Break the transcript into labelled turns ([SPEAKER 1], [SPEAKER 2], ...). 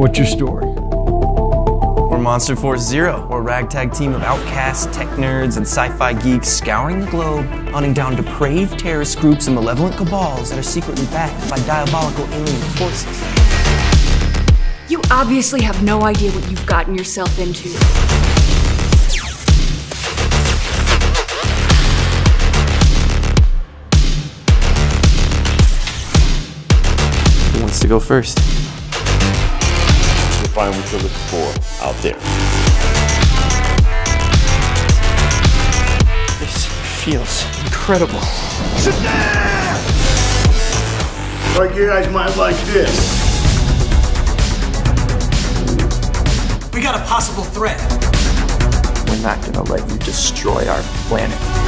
[SPEAKER 1] What's your story?
[SPEAKER 2] We're Monster Force Zero. We're a ragtag team of outcasts, tech nerds, and sci-fi geeks scouring the globe, hunting down depraved terrorist groups and malevolent cabals that are secretly backed by diabolical alien forces.
[SPEAKER 3] You obviously have no idea what you've gotten yourself into.
[SPEAKER 2] Who wants to go first?
[SPEAKER 4] You'll find what you're looking for out there.
[SPEAKER 2] This feels incredible.
[SPEAKER 4] Like you guys might like this.
[SPEAKER 5] We got a possible threat.
[SPEAKER 2] We're not gonna let you destroy our planet.